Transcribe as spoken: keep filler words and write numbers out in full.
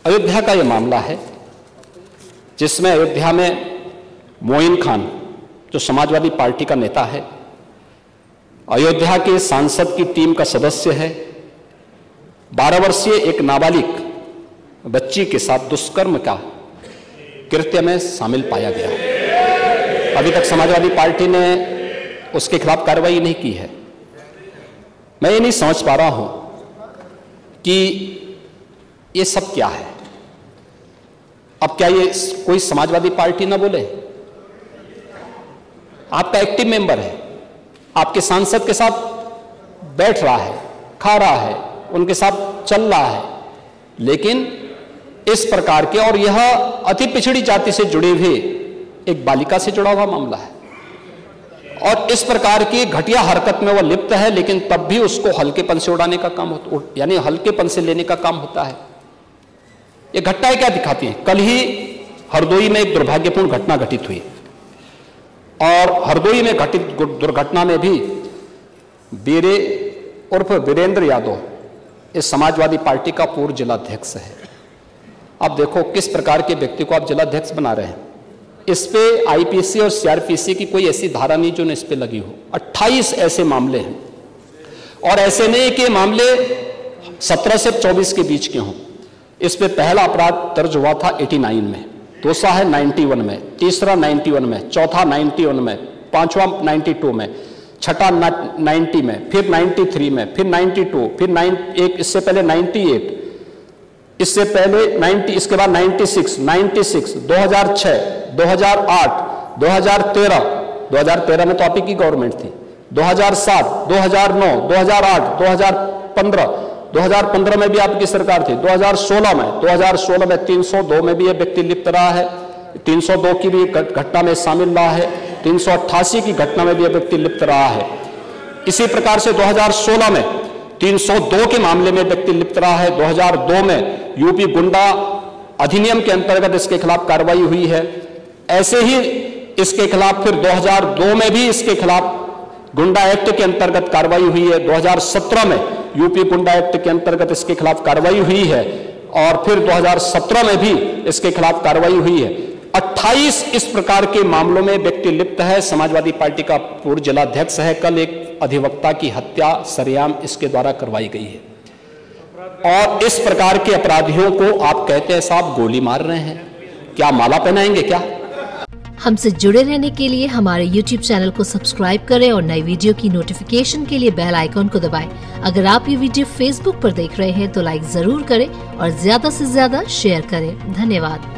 अयोध्या का ये मामला है जिसमें अयोध्या में मोइन खान जो समाजवादी पार्टी का नेता है, अयोध्या के सांसद की टीम का सदस्य है, बारह वर्षीय एक नाबालिग बच्ची के साथ दुष्कर्म का कृत्य में शामिल पाया गया। अभी तक समाजवादी पार्टी ने उसके खिलाफ कार्रवाई नहीं की है। मैं ये नहीं समझ पा रहा हूं कि ये सब क्या है। अब क्या ये कोई समाजवादी पार्टी ना बोले? आपका एक्टिव मेंबर है, आपके सांसद के साथ बैठ रहा है, खा रहा है, उनके साथ चल रहा है, लेकिन इस प्रकार के, और यह अति पिछड़ी जाति से जुड़े हुए एक बालिका से जुड़ा हुआ मामला है और इस प्रकार की घटिया हरकत में वह लिप्त है, लेकिन तब भी उसको हल्केपन से उड़ाने का काम होता, यानी हल्केपन से लेने का काम होता है। ये घटनाएं क्या दिखाती हैं? कल ही हरदोई में एक दुर्भाग्यपूर्ण घटना घटित हुई और हरदोई में घटित दुर्घटना में भी बीरे उर्फ वीरेंद्र यादव इस समाजवादी पार्टी का पूर्व जिलाध्यक्ष है। अब देखो किस प्रकार के व्यक्ति को आप जिलाध्यक्ष बना रहे हैं। इस पे आईपीसी और सीआरपीसी की कोई ऐसी धारा नहीं जो इस पे लगी हो। अट्ठाईस ऐसे मामले हैं और ऐसे नहीं कि मामले सत्रह से चौबीस के बीच के हों। इस पे पहला अपराध दर्ज हुआ था नवासी में, दूसरा है इक्यानवे में, तीसरा इक्यानवे में, चौथा इक्यानवे में, पांचवा बानवे में, छठा नब्बे में, फिर तिरानवे में, फिर बानवे, फिर नाइन एक इससे पहले अट्ठानवे, इससे पहले नब्बे, इसके बाद छियानवे, छियानवे, दो हज़ार छह, दो हज़ार आठ, दो हज़ार तेरह, दो हज़ार तेरह में तो आप ही की गवर्नमेंट थी, दो हज़ार सात, दो हज़ार नौ, दो हज़ार आठ, दो हज़ार पंद्रह, दो हज़ार पंद्रह में भी आपकी सरकार थी, दो हज़ार सोलह में, दो हज़ार सोलह में तीन सौ दो में भी यह व्यक्ति लिप्त रहा है, तीन सौ दो की भी घटना में शामिल रहा है, तीन सौ अट्ठासी की घटना में भी यह व्यक्ति लिप्त रहा है। इसी प्रकार से दो हज़ार सोलह में तीन सौ दो के मामले में व्यक्ति लिप्त रहा है। दो हज़ार दो में यूपी गुंडा अधिनियम के अंतर्गत इसके खिलाफ कार्रवाई हुई है। ऐसे ही इसके खिलाफ फिर दो हज़ार दो में भी इसके खिलाफ गुंडा एक्ट के अंतर्गत कार्रवाई हुई है। दो हज़ार सत्रह में यूपी गुंडा एक्ट के अंतर्गत इसके खिलाफ कार्रवाई हुई है और फिर दो हज़ार सत्रह में भी इसके खिलाफ कार्रवाई हुई है। अट्ठाईस इस प्रकार के मामलों में व्यक्ति लिप्त है। समाजवादी पार्टी का पूर्व जिलाध्यक्ष है। कल एक अधिवक्ता की हत्या सरेआम इसके द्वारा करवाई गई है और इस प्रकार के अपराधियों को आप कहते हैं साहब गोली मार रहे हैं, क्या माला पहनाएंगे क्या? हमसे जुड़े रहने के लिए हमारे यूट्यूब चैनल को सब्सक्राइब करें और नई वीडियो की नोटिफिकेशन के लिए बेल आइकॉन को दबाएं। अगर आप ये वीडियो फेसबुक पर देख रहे हैं तो लाइक जरूर करें और ज्यादा से ज्यादा शेयर करें। धन्यवाद।